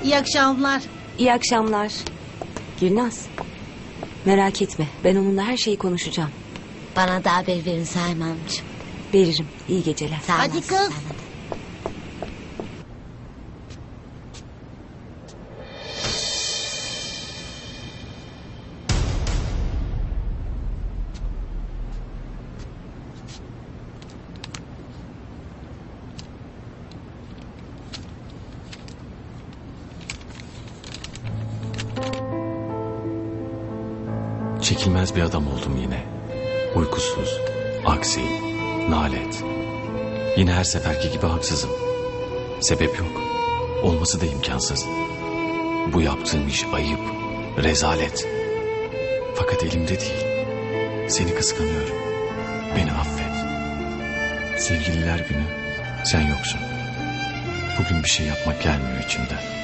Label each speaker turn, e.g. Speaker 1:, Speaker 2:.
Speaker 1: İyi akşamlar.
Speaker 2: İyi akşamlar. Gülnaz. Merak etme, ben onunla her şeyi konuşacağım.
Speaker 3: Bana da haber verin Saim amcığım.
Speaker 2: Veririm. İyi geceler.
Speaker 3: Sağ
Speaker 1: Hadi
Speaker 3: olasın,
Speaker 1: kız.
Speaker 3: sana da.
Speaker 4: Çekilmez bir adam oldum yine. Uykusuz, aksi, nalet. Yine her seferki gibi haksızım. Sebep yok. Olması da imkansız. Bu yaptığım iş ayıp, rezalet. Fakat elimde değil. Seni kıskanıyorum. Beni affet. Sevgililer günü sen yoksun. Bugün bir şey yapmak gelmiyor içimden.